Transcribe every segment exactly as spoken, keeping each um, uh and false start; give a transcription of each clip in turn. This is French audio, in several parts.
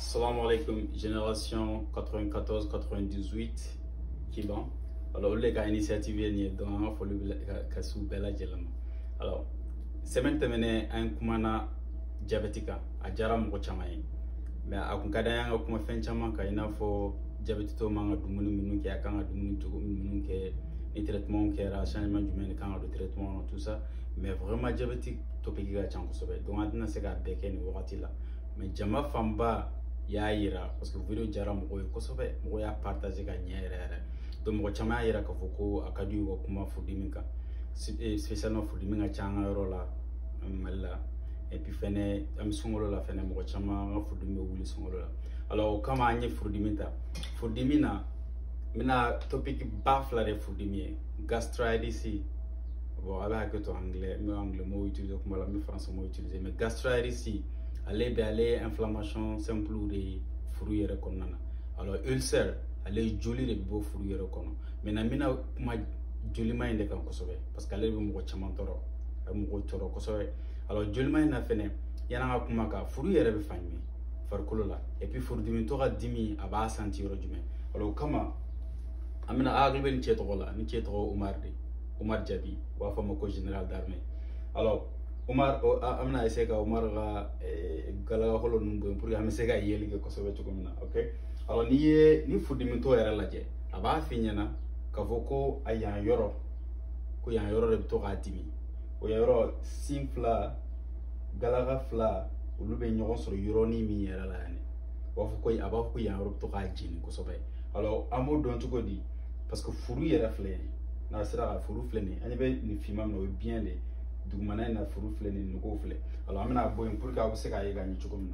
Salam alaikum, génération quatre-vingt-quatorze quatre-vingt-dix-huit qui bon. Alors, les gars, initiative ni dans un follow kasu bella jelama. Alors, semaine terminée un kumana diabétique a jara mo chamay. Mais a kun kada yang kuma fen chama ka ina fo diabète to manga dumuni minu ke akanga dumuni to minu ke ni traitement ke ra changement du menu kan de traitement tout ça. Mais vraiment diabétique to peki ga chanko sobe. Donc adna se ga beke ni wakati la. Mais jama famba ya yira parce que vidéo jara mo ko sobe mo ya partager ga nyere donc mo chama yira ka foko akadi ko kuma fudiminka spécialement fudiminga changa rola malla et puis fene am sungolo la fene mo chama nga fudimi wuli sungolo la alors kama anye fudiminta fudimina mina topic bafla de fudimi gastritis bon avec que to anglais mais anglais mo utiliser comme la mais français mo utiliser mais gastritis aller aller inflammation simple de fruits et konana alors ulcère aller joli de beau fruits et kono mais na mina ma joli ma inde kan kosobe parce que aller mo chama toro mo toro kosobe alors joli ma na fene yana nga kuma ka fruits et be fami farkulo la et puis fruits dimi to ga dimi aba sentir jume alors kama amina agribe ni cheto la ni cheto Omar de Omar Jabi wa fama ko général d'armée alors Omar amna ese ka Omar ga gala holo numbo pour ya mese ga yeli ko sobe to komna okay alors ni ni fudimi to yara laje aba finyana ka voko aya yoro ko ya yoro de to ga dimi o yoro simfla gala ga fla ulube nyogo soro yoro ni mi yara la ne wa foko aba foko ya yoro to ga jini ko sobe alors amo don to ko di parce que furu yara fle na sera furu fle ni anibe ni fimam no bien de dugumana na furu fle ni nugo fle alors amena boy pour ka wose ka yega ni chukumna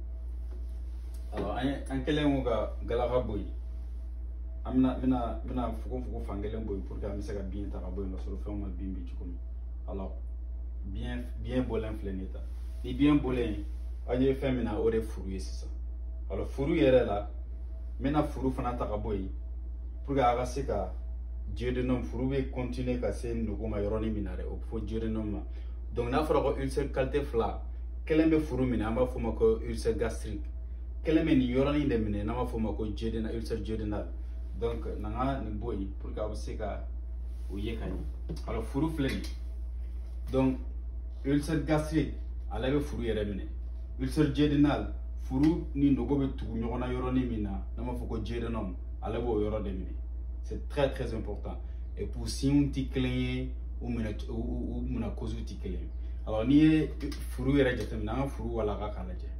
alors an kelen mo ga galaga boy amna mina mina fuko fuko fangelen boy pour ka mi se ka bien ta boy no solo fema bimbi chukum alors bien bien bolen fle ni ta ni bien bolen anye femina ore furu yesa alors furu yere la mina furu fana ta boy pour ka aga se ka Dieu de nom furube continuer ka se nugo ma yoroni minare o fo Dieu de nom donc na fara ko ulcère qualité fla kelembe furu mina amba fo mako ulcère gastrique keleme ni yoroni de mine na ma fo mako Dieu de na ulcère Dieu de na donc nanga ni boy pour ka usika o yekani alors furu fleni donc ulcère gastrique ala be furu yere mine ulcère Dieu de na furu ni nugo be tugu nyona yoroni mina na ma fo ko Dieu de nom ala bo yoro de mine. C'est très très important. Et pour si on t'y clean ou ou ou cause t'y clean. Alors ni furu era jetem na furu wala ka kala je.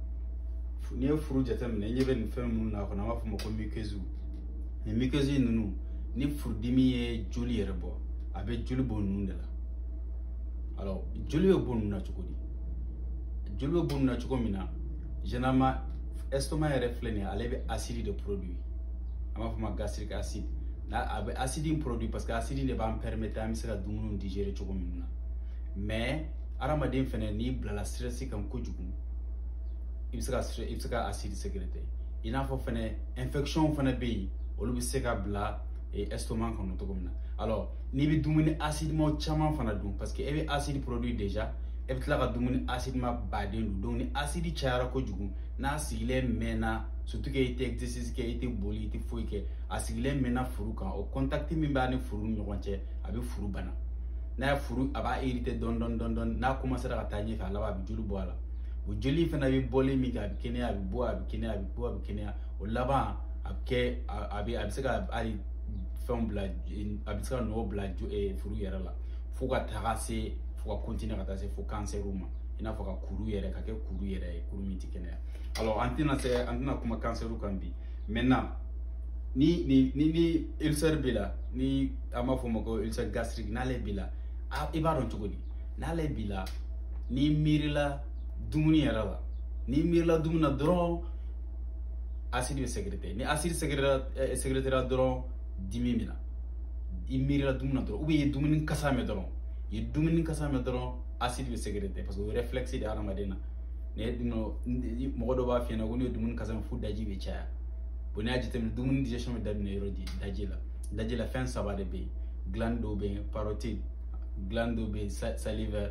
Ni furu jetem na nyebe ni fem mun na ko na ma fu mo ko mikezu. Ni mikezu nunu ni furu dimi e joli era bo. Abe joli bon nun la. Alors joli e bon na chukodi. Joli e bon na chukomina. Généralement estomac est refléné à l'effet acide de produit. Ama fuma gastric acide na abe acide produit parce que acide ne va me permettre à me se la dumunu digérer choco minna mais arama dem fene ni blala stress kam ko jugu ibsaka stress ibsaka acide sécrété ina fo fene infection fene be olu bi se ka bla et estomac kono to gomna alors ni bi dumuni acide mo chama fana dum parce que ebe acide produit déjà e bi tla ka dumuni acide ma baden donc ni acide chara ko jugu na sigile mena surtout que été exercice qui a été boli été fouille que a sigile mena furu kan au contact mi ba ni furu nyonche abi furu bana na furu aba irité don don don don na commencer à tagner fa la ba bi julu boala bu joli fa na bi boli mi ga bi kene abi bo abi kene abi bo abi kene o laba abke abi abi saka ali fond bla abi saka no bla e furu yera la fu ka tagase fu ka continuer ka tase fu cancer uma ina fo ka kuru yere ka ke kuru yere kuru miti kene alors antina c'est antina kuma cancer kan bi maintenant ni ni ni ni ulcère bila ni ama fo mako ulcère gastrique na le bila a ibaro chugodi na le bila ni mirila dumuni yara la ni mirila dumuna dron acide sécrété ni acide sécrété sécrété dron dimi mina i mirila dumuna dron ou bien dumuni kasame dron i dumuni kasame dron acide sécrété parce que réflexe de aramadena ne dino modo ba fi na woni dumun kasam fu daji be cha boni ajitem dumun digestion me dabne erodi daji la daji la fin ça va de be glande be parotide glande be salivaire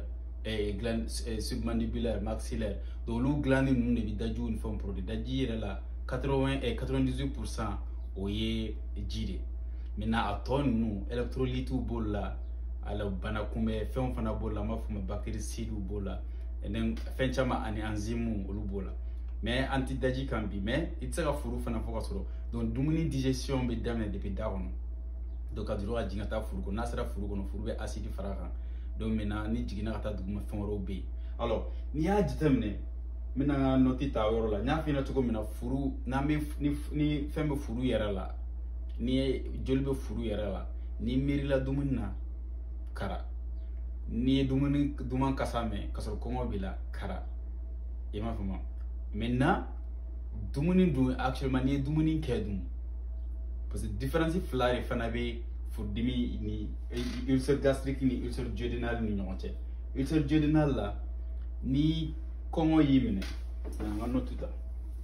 et glande submandibulaire maxillaire donc lu glande nous ne bi daju une forme produit daji la quatre-vingts et quatre-vingt-dix-huit pour cent o ye jide maintenant a ton nous électrolyte ou bolla ala bana kumbe fɛn fana bolla ma fuma bactéricide ou bolla et then fɛn chama ani enzyme olu bolla mais anti daji kan bi mais itsa furu fana fo ka soro donc dumuni digestion be damé depuis darono donc a duro a jingata furu ko nasara furu ko no furu be acide fara kan donc maintenant ni jigina ka ta duguma fɛn wɛrɛw be alors ni y'a jateminɛ mina noti ta yɔrɔ la nya fina cogo mina furu na mi ni ni fɛn bɛ furu yɛrɛ la ni joli bɛ furu yɛrɛ la ni miirila dumuni na kara ni dumuni duman kasa mɛn ka sɔrɔ kɔngɔ b'i la kara i m'a faamu maintenant dumuni dun actuellement ni ye dumuni kɛ dun parce que différence fila de fana bɛ furudimi ni ulcère gastrique ni ulcère duodénal ni ɲɔgɔn cɛ ulcère duodénal la ni kɔngɔ y'i minɛ an ka note ta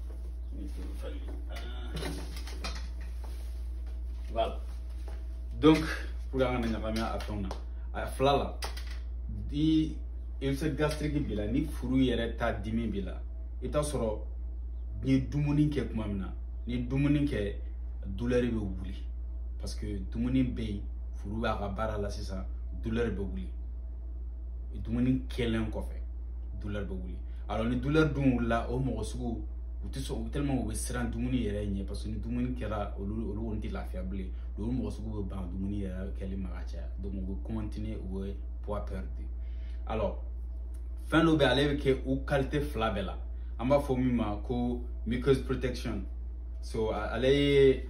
voilà donc pour an ka na ɲagami a fɛnw na a fila la ni ulcère gastrique b'i la ni furu yɛrɛ ta dimi b'i la i t'a sɔrɔ ni dumuni kɛ tuma min na ni dumuni kɛ douleur bɛ wuli parce que dumuni bɛ yen furu b'a ka baara la sisan douleur bɛ wuli dumuni kɛlen kɔfɛ douleur bɛ wuli alors ni douleur dun wulila o mɔgɔ sugu u tɛ sɔn tellement u bɛ siran dumuni yɛrɛ ɲɛ parce que ni dumuni kɛra olu olu kɔni tɛ lafiya bilen donc olu mɔgɔ sugu bɛ ban dumuni yɛrɛ kɛli ma ka caya donc u bɛ continuer u bɛ poids perdre alors fɛn dɔ bɛ ale bɛ kɛ u qualité fila bɛɛ la an b'a fɔ min ma ko mucous protection so ale ye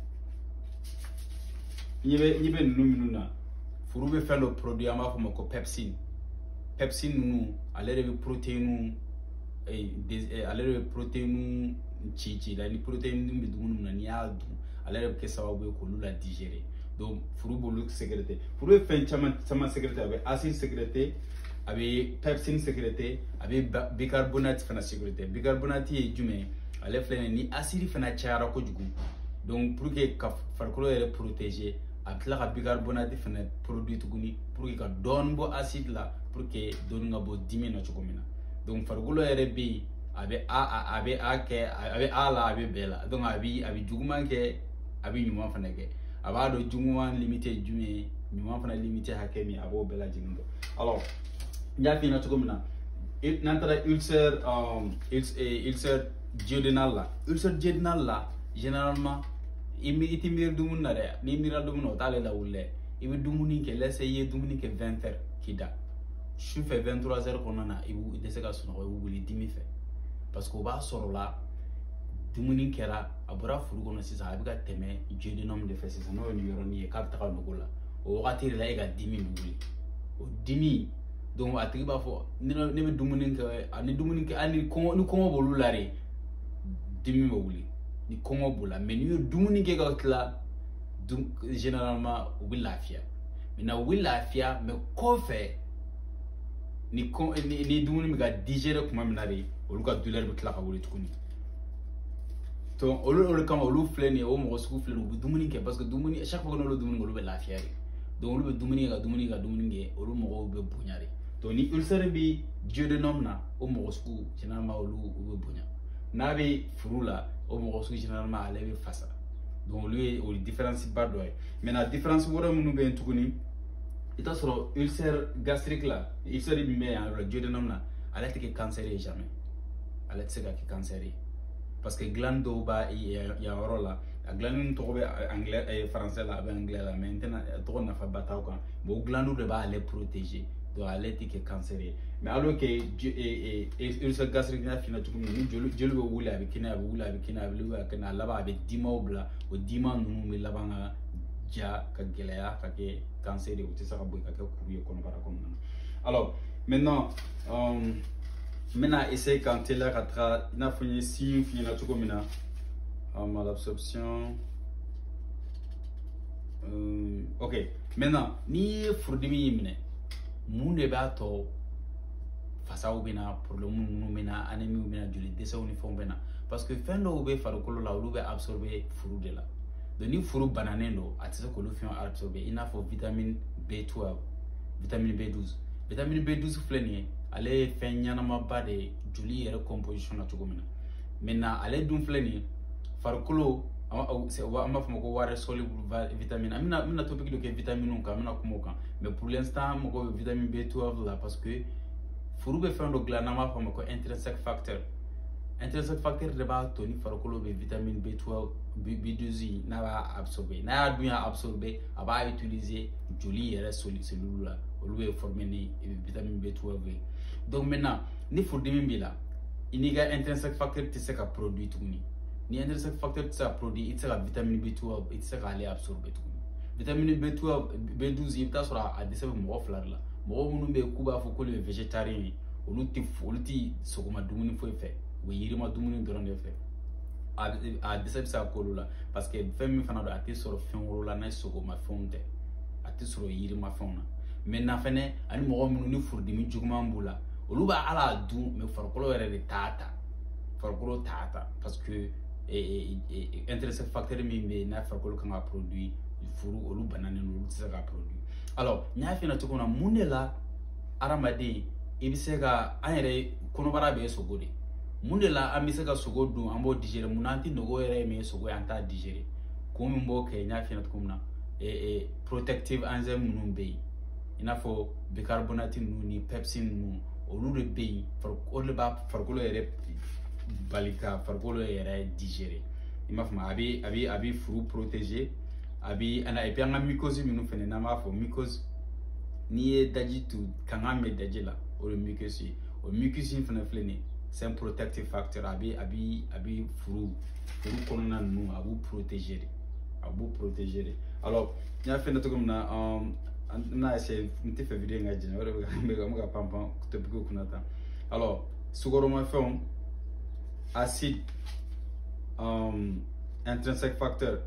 ɲɛ bɛ ɲɛ bɛ ninnu minnu na furu bɛ fɛn dɔ produit an b'a fɔ ma ko pepsine pepsine ninnu ale de bɛ protéine ale de bɛ protéine ci ci la ni protéine bɛ dumuni na n'i y'a dun ale de bɛ kɛ sababu ye k'olu la digérer donc furu b'olu sécréter furu ye fɛn caman caman sécréter a bɛ acide sécréter a bɛ pepsine sécréter a bɛ bicarbonate fana sécréter bicarbonate ye jumɛn ale filɛ nin ni acide fana cayara kojugu donc pour que ka farikolo yɛrɛ protéger a bɛ tila ka bicarbonate fana produit tuguni pour que ka dɔɔni bɔ acide la pour que dɔɔni ka bɔ dimi na cogo min na donc farikolo yɛrɛ bɛ yen a bɛ a a bɛ a kɛ a bɛ a la a bɛ bɛɛ la donc a bɛ a bɛ juguman kɛ a bɛ ɲuman fana kɛ a b'a dɔn juguman limite ye jumɛn ye ɲuman fana limite hakɛ min a b'o bɛɛ lajɛlen dɔn alors n y'a f'i ɲɛna cogo min na n'an taara ulcère ulcère duodénal la ulcère duodénal la généralement i mi i tɛ miiri dumuni na dɛ n'i miirila dumuni na o t'ale la wuli dɛ i bɛ dumuni kɛ laisse i ye dumuni kɛ vingt heures k'i da sufɛ vingt-trois heures kɔnɔna na i bɛ dɛsɛ ka sunɔgɔ i bɛ wuli dimi fɛ parce que o b'a sɔrɔ la dumuni kɛra a bɔra furu kɔnɔ sisan a bɛ ka tɛmɛ duodenum de fɛ sisan n'o ye nin yɔrɔnin ye k'a bɛ taga nogo la o wagati de la e ka dimi bɛ wuli o dimi donc a tigi b'a fɔ ne bɛ dumuni kɛ ani dumuni kɛ hali ni kɔngɔ ni kɔngɔ b'olu la de dimi bɛ wuli ni kɔngɔ b'o la mais n'i ye dumuni kɛ ka tila généralement u bɛ lafiya maintenant u bɛ lafiya mais kɔfɛ ni ni dumuni bɛ ka digérer kuma min na de olu ka douleur bɛ tila ka wuli tuguni donc olu olu kama olu filɛ nin ye o mɔgɔ sugu filɛ nin ye u bɛ dumuni kɛ parce que dumuni chaque fois que n'olu dumuni kɛ olu bɛ lafiya de donc olu bɛ dumuni kɛ ka dumuni kɛ ka dumuni kɛ olu mɔgɔw bɛ bonya de donc ni ulcère bɛ duodénum na o mɔgɔ sugu généralement olu u bɛ bonya n'a bɛ furu la o mɔgɔ sugu généralement ale bɛ fasa donc olu ye o ye différence ba dɔ ye maintenant différence wɛrɛ minnu bɛ yen tuguni i t'a sɔrɔ ulcère gastrique la ulcère min bɛ yan yɔrɔ duodénum na ale tɛ kɛ cancer ye jamais ale tɛ se ka kɛ cancer ye parce que glande dɔw b'a yan yɔrɔ la a glande min tɔgɔ bɛ anglais français la a bɛ anglais la mais n tɛna tɔgɔ nafa ba t'aw kan bon o glande de b'ale protéger donc ale tɛ kɛ cancer ye mais alors que ulcère gastrique n'a f'i ɲɛna cogo min ni joli joli bɛ wuli a bɛ kɛnɛya a bɛ wuli a bɛ kɛnɛya a bɛ wuli a bɛ kɛnɛya a laban a bɛ dimaw bila o dima ninnu bɛ laban ka ja ka gɛlɛya ka kɛ cancer ye o tɛ se ka bɔ ka kɛ kuru ye kɔnɔbara kɔnɔna na alors maintenant euh, n bɛna essayer k'an teliya ka taga i n'a fɔ n ye signe f'i ɲɛna cogo min na malabsorption euh, ok maintenant n'i ye furudimi y'i minɛ mun de b'a tɔ fasaw bɛ na problème ninnu bɛ na anémie bɛ na joli dɛsɛw ni fɛnw bɛ na parce que fɛn dɔw bɛ farikolo la olu bɛ absorber furu de la donc ni furu bananen don a tɛ se k'olu fɛnw absorber i n'a fɔ vitamine B douze vitamine B douze vitamine B douze filɛ nin ye ale ye fɛn ɲɛnamaba de ye joli yɛrɛ composition na cogo min na maintenant ale dun filɛ nin ye farikolo an b'a fɔ ma ko water soluble vitamine an bɛna bɛna topic dɔ kɛ vitamine kan an bɛna kuma o kan mais pour l'instant mɔgɔ bɛ vitamine B twelve la parce que furu bɛ fɛn dɔ dilan n'an b'a fɔ ma ko intrinsic factor intrinsic factor de b'a to ni farikolo bɛ vitamine B twelve B douze n'a b'a absorber n'a y'a dun y'a absorber a b'a utiliser joli yɛrɛ cellule la olu bɛ former ni vitamine B twelve ye donc maintenant ni furudimi b'i la i n'i ka intrinsic factor tɛ se ka produit tuguni ni intrinsic factor tɛ se ka produit i tɛ se ka vitamine B twelve i tɛ se k'ale absorber tuguni vitamine B twelve B douze i bɛ taa sɔrɔ a dɛsɛ bɛ mɔgɔ fila de la mɔgɔ minnu bɛ yen k'u b'a fɔ k'olu ye végétarien ye olu tɛ olu tɛ sɔgɔma dumuni foyi fɛ u bɛ yirima dumuni dɔrɔn de fɛ a dɛsɛ bɛ se ka k'olu la parce que fɛn min fana don a tɛ sɔrɔ fɛn wɛrɛw la n'a ye sɔgɔma fɛnw tɛ a tɛ sɔrɔ yirima fɛnw na maintenant fɛnɛ ani mɔgɔ minnu ni furudimi juguman b'u la olu b'a ala dun mais farikolo yɛrɛ de t'a ta farikolo t'a ta parce que intrinsic factor min bɛ yen n'a farikolo kan ka produit furu olu bananen don olu tɛ se ka produit alors n y'a f'i ɲɛna cogo min na mun de la adamaden i bɛ se ka an yɛrɛ kɔnɔbara bɛ sogo de mun de la an bɛ se ka sogo dun an b'o digérer mun na an tɛ nogo yɛrɛ min ye sogo ye an t'a digérer kun min b'o kɛ n y'a f'i ɲɛna cogo min na protective enzyme minnu bɛ yen i n'a fɔ bicarbonate ninnu ni pepsine ninnu olu de bɛ yen olu de b'a farikolo yɛrɛ bali ka farikolo yɛrɛ digérer i m'a faamu a bɛ a bɛ a bɛ furu protéger a bɛ ana et puis an ka mucose minnu fɛnɛ n'an b'a fɔ mucose n'i ye daji tu kankan bɛ daji la o ye mucus ye o mucus in fɛnɛ filɛ nin ye c'est un protective factor a bɛ a bɛ a bɛ furu furu kɔnɔna ninnu a b'u protéger de a b'u protéger de alors n y'a f'i ɲɛna cogo min na n bɛna essayer n tɛ fɛ video in ka jɛn o de bɛ ka n bɛ ka pan pan topic kunna tan alors sukaromafɛnw acide um, intrinsic factor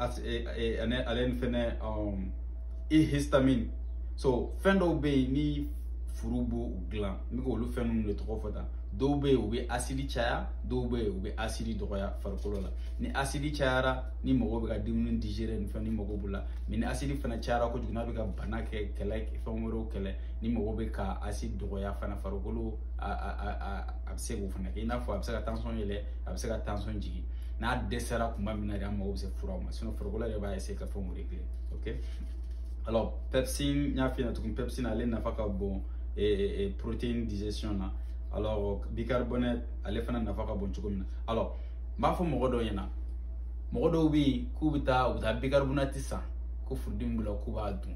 ale ni fɛnɛ um, i histamine so fɛn dɔw bɛ yen ni furu b'o dilan n bɛ k'olu fɛn ninnu de tɔgɔ fɔ tan dɔw bɛ yen u bɛ acide caya dɔw bɛ yen u bɛ acide dɔgɔya farikolo la ni acide cayara ni mɔgɔ bɛ ka dumuni digérer ni fɛn ni mɔgɔ b'o la mais ni acide fana cayara kojugu n'a bɛ ka bana kɛ kɛlɛ fɛn wɛrɛw kɛlɛ ni mɔgɔ bɛ ka acide dɔgɔya fana farikolo a a a a bɛ se k'o fana kɛ i n'a fɔ a bɛ se ka tension yɛlɛ a bɛ se ka tension jigin n'a dɛsɛra tuma min na de an mago bɛ se furaw ma sinon farikolo yɛrɛ b'a essayer ka fɛnw régler ok alors pepsine n y'a f'i ɲɛna tuguni pepsine ale nafa ka bon protéine digestion na alors bicarbonate ale fana nafa ka bon cogo min na alors n b'a fɔ mɔgɔ dɔw ɲɛna mɔgɔ dɔw bɛ yen k'u bɛ taa u bɛ taa bicarbonate san ko furudimi b'u la k'u b'a dun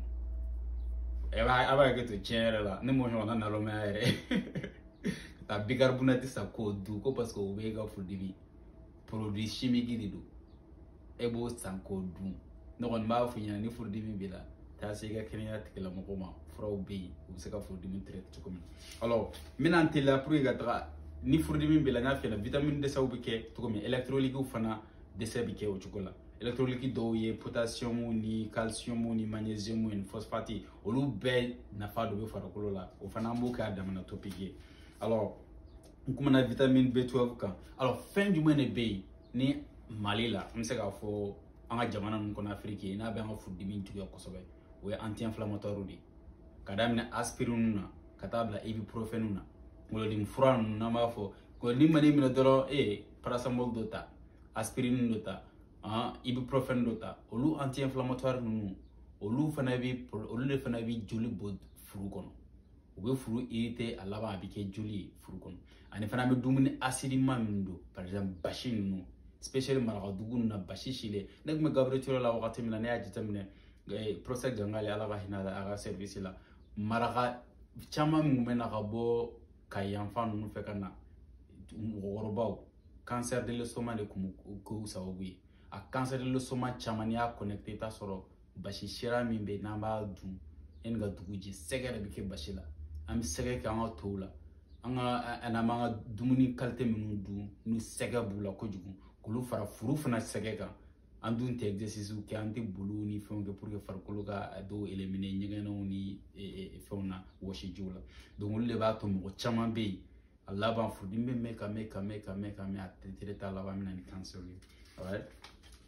a b'a hakɛ to tiɲɛ yɛrɛ la ne m'o ɲɔgɔnna nalɔmaya yɛrɛ ka taa bicarbonate san k'o dun ko parce que o bɛ e ka furudimi produit chimique de don e b'o san k'o dun ne kɔni b'a f'i ɲɛna ni furudimi b'i la taa se i ka kɛnɛya tigilamɔgɔw ma furaw bɛ yen u bɛ se ka furudimi traiter cogo min na alors n bɛna n teliya pour que ka taga ni furudimi b'i la n y'a f'i ɲɛna vitamine dɛsɛw bɛ kɛ cogo min électrolytes fana dɛsɛ bɛ kɛ o cogo la électrolytes dɔw ye potassium ni calcium ni magnesium ni phosphate olu bɛɛ nafa dɔ bɛ farikolo la o fana an b'o kɛ a damana topic ye alors n kumana vitamine B twelve kan alors fɛn jumɛn de bɛ yen ni Mali la n bɛ se k'a fɔ an ka jamana ninnu kɔnɔ Afiriki ye n'a bɛ an ka furudimi juguya kosɛbɛ o ye anti-inflammatoire de ka daminɛ aspirine na ka taa bila ibuprofène na kunkolodimi fura ninnu n'an b'a fɔ kunkolodimi mana i minɛ dɔrɔn e paracetamol dɔ ta aspirine dɔ ta ah ibuprofène dɔ ta olu anti-inflammatoire ninnu olu fana bɛ olu de fana bɛ joli bɔ furu kɔnɔ u bɛ furu irriter a laban a bɛ kɛ joli ye furu kɔnɔ ani fana bɛ dumuni acidement min don par exemple basi ninnu spécially marakadugu ninnu na basi silen ne tun bɛ Gabriel Ture la wagati min na ne y'a jateminɛ procès Gangale ala ka hinɛ a ka service la maraka caman min bɛ na ka bɔ ka yanfan ninnu fɛ ka na mɔgɔkɔrɔbaw cancer de l'estomac de kun k'o sababu ye a cancer de l'estomac caman n'i y'a connecté i t'a sɔrɔ basi sera min bɛ n'an b'a dun yanni ka dugu jɛ sɛgɛ de bɛ kɛ basi la an bɛ sɛgɛ kɛ an ka tow la an ka an b'an ka dumuni qualité minnu dun ni sɛgɛ b'u la kojugu k'olu fara furu fana sɛgɛ kan an dun tɛ exercice kɛ an tɛ boliw ni fɛnw kɛ pour que farikolo ka dɔw éliminer ɲɛgɛnɛw ni fɛnw na wɔsijiw la donc olu de b'a to mɔgɔ caman bɛ yen a laban furudimi bɛ mɛn ka mɛn ka mɛn ka mɛn ka mɛn a traiter t'a laban min na ni cancer ye alright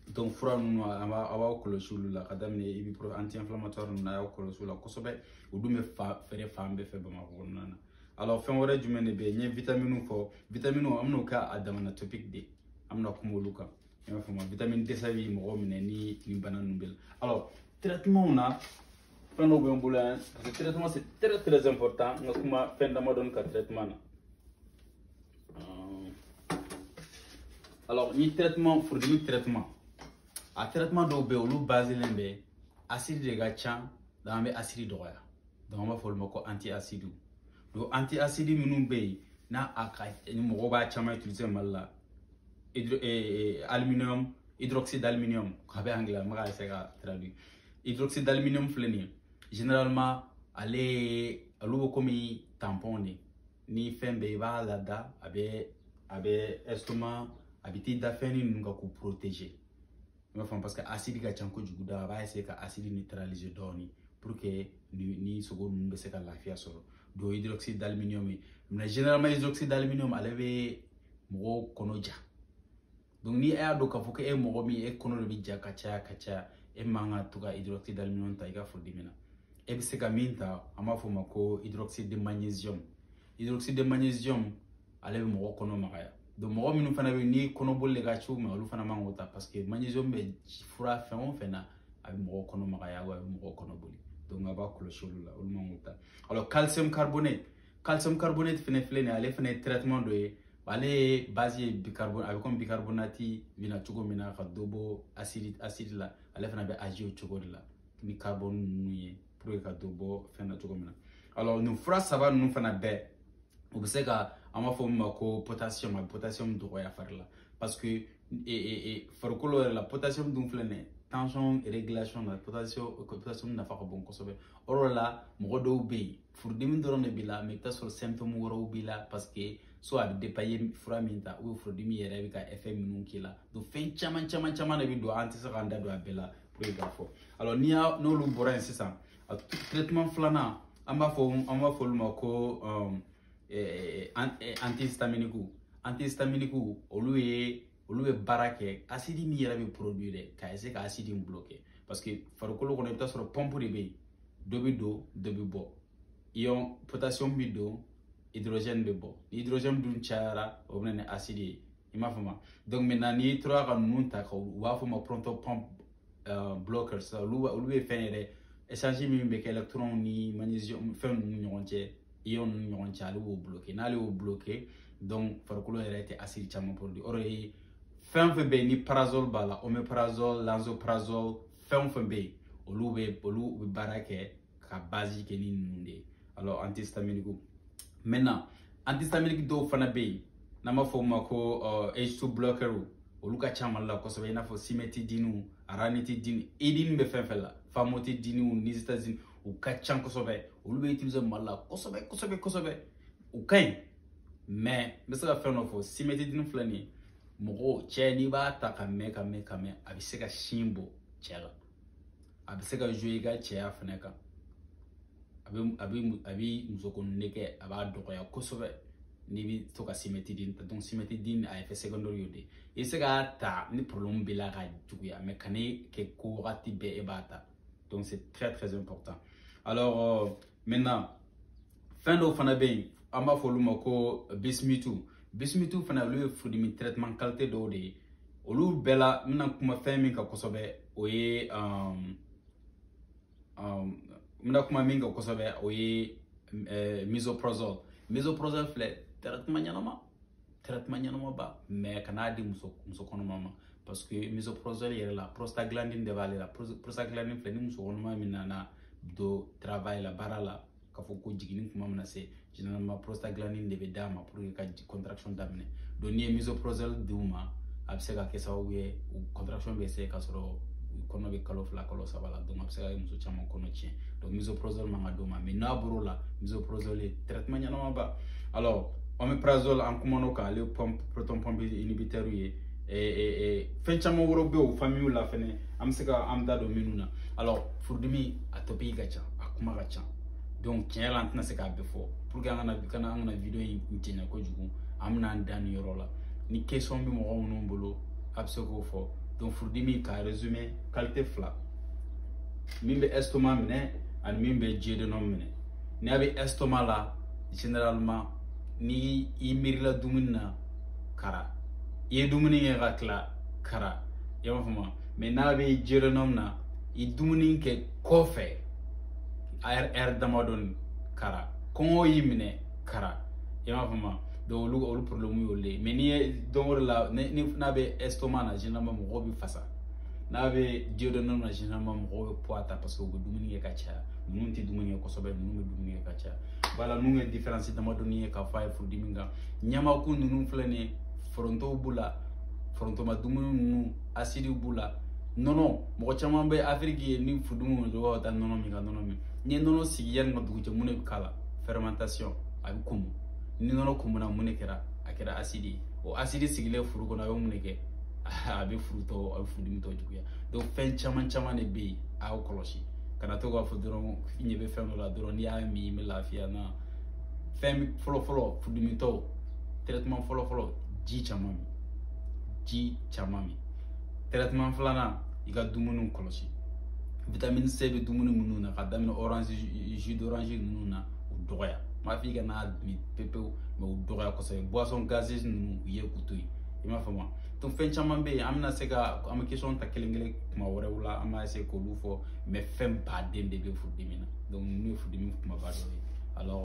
donc fura nunu aba aba kolosulu la kadamne ibi pro anti inflammatoire na ya kolosulu la kosobe udume fa fere fambe fe bama wonana alors fen wore jumene be nye vitamine fo vitamine amno ka adamana topic de amna kumuluka ya fama vitamine D savi mo mine ni ni banane bel alors traitement na fano be mbula le traitement c'est très très important ngakuma fen dama don ka traitement na alors ni traitement pour le traitement a traitement do be olu basé lembe acide de gacha da be acide doya donc ma fol mako anti acide do anti acide minum be na aka ni mo ba chama utiliser malla hydro et aluminium hydroxyde d'aluminium ka be anglais ma ka ka traduit hydroxyde d'aluminium fleni généralement aller alu comme tampon ni ni fembe ba la da abe abe estomac habiter d'affaires nous nga ko protéger parce que acide ga chanko juguda ba essayer ka acide neutraliser doni pour que ni ni sogo nous be ka lafia solo do hydroxyde d'aluminium mais généralement hydroxyde d'aluminium alebe mo konoja donc ni a do ka foke e mo mi e kono bi ja kacha kacha e manga tuga hydroxyde d'aluminium ta ga fodimina e bi se ka minta ama fo mako hydroxyde de magnésium hydroxyde de magnésium alebe mo kono magaya donc mo minnu fana be ni kono bolle ga chu ma lu fana mangota parce que magnésium be fura fe on fena abi mo kono magaya wa mo kono boli donc ngaba ko cholu la ul mangota alors calcium carbonate calcium carbonate fene flene ale fene traitement do e ale basé bicarbonate avec comme bicarbonate vina chugo mina ka dobo acide acide la ale fana be agio chugo la ni carbone nuye pour ka dobo fena chugo mina alors nous fera ça va nous fana be obseka ama fo mako potassium ak potassium do ya farla parce que et et et farkolo la potassium dum flene tension régulation la potassium potassium na fa ko bon ko sobe orola mo do be furdim do ne bila mais ta sur symptôme woro bila parce que so ab dépayer furaminta ou furdim yere bi ka effet minun kila do fen chaman chaman chaman na bi do anti sakanda do abela pour gafo alors nia no lu borin c'est ça traitement flana amba fo amba fo mako um Eh, eh, antihistaminique antihistaminique olu ye olu ye barake acide mi yera be produire ka essayer ka acide bloquer parce que farikolo kono bita sur pompe de be do bi do do bi bo ion potassium bi do hydrogène be bo hydrogène dun chara obne acide ima fama donc maintenant ni trois ka munta ka wa fama pronto pompe uh, blocker ça lu lu be fenere échange mi be électron ni magnésium fen ni ñonche ion ñon chalu wo bloqué nali wo bloqué donc farkulo était acide chama produit ore fin fe be ni parazole bala omeprazole lansoprazole fin fe be olube olu be barake ka basique ni nunde alors antihistaminique maintenant antihistaminique do fana be na ma fo mako uh, H two blocker olu ka chama la ko so be na fo cimetidine ranitidine idine be fin fe la famotidine nizitazine ou kachan kosobe ou le utiliser mala kosobe kosobe kosobe ou kain mais mais ça va faire no fo simetidine flani mo che ni ba ta kame kame kame abiseka shimbo chela abiseka joiga che afneka abi abi abi muzoko neke aba doko ya kosobe ni bi to ka simetidine donc simetidine a effet secondaire yode iseka ta ni problème bila ga juguya mais kane ke ko rati be ebata donc c'est très très important. Alors euh, maintenant fin do fana be amba fo luma ko bismutu bismutu fana lu fudimi traitement qualité do de olu bela mina kuma fami ka kosobe oye um um mina kuma minga kosobe oye euh, misoprostol misoprostol fle traitement nyanama traitement nyanama ba mais kanadi muso muso kono mama parce que misoprostol yere la prostaglandine de vale la prostaglandine fle ni muso kono mama minana do travail la barala ka fo ko jigini kuma mana se généralement prostaglandine de be dama pour que contraction damne do ni misoprostol duma absega ke sa wiye contraction be se ka soro kono be kalo fla kalo sabala donc absega muso chama kono chien donc misoprostol manga duma mais na la misoprostol est traitement nyama ba alors omeprazole en kumono ka le pompe proton pompe inhibiteur ye et et et fenchama woro be o famille la fene amsega amda do minuna alors furdimi atopi gacha akuma gacha donc tiens antna se ka be fo pour que ngana kana ngana video yi ntinya ko jugu amna ndani yorola ni question bi mo wono mbolo abseko fo donc furudimi ka résumé qualité fla mimbe estomac mine and mimbe jeedenom mine ni abi estomac la généralement ni imirila dumuna kara ye dumuni ye gakla kara yama fama mais na abi jeedenom na i dumuni ke kofe air air damadon kara kongo yimine kara yama fama do lu olu problème yo le mais ni donc la ni na be estomac na généralement mo bi fasa na be jeedenom na généralement mo be poata parce que go dumuni ye kacha nunti dumuni ko sobe nunu dumuni ye kacha wala nunge différence damadoni ka fa fu diminga nyama ku nunu flene fronto bula fronto ma dumuni nunu acide bula nono mo chama be afrique ni fu dumu do ta nono mi ga nono mi ni nono sigiyan ma dugu jamune kala fermentation abi kumu ni nono kumuna mune kera akera acide o acide sigile furu ko na be mune ke abi fruto abi fu dimi to juguya do fen chama chama ne be a koloshi kana to go fu doron finye be fen la doron ya mi mi lafia na fen folo folo fu dimi to traitement folo folo ji chama mi ji chama mi traitement flana iga dumunu koloshi vitamine C be dumunu mununa ka damina orange jus d'orange mununa u doya ma fi ga na mi pepe me u doya ko say boisson gazeuse nunu ye kutuy ima fama to fen chama be amna sega am question ta kelengele kuma wore wala ama ese ko lufo mais fem pa dembe be fu dimina donc ni fu dimi kuma ba do alors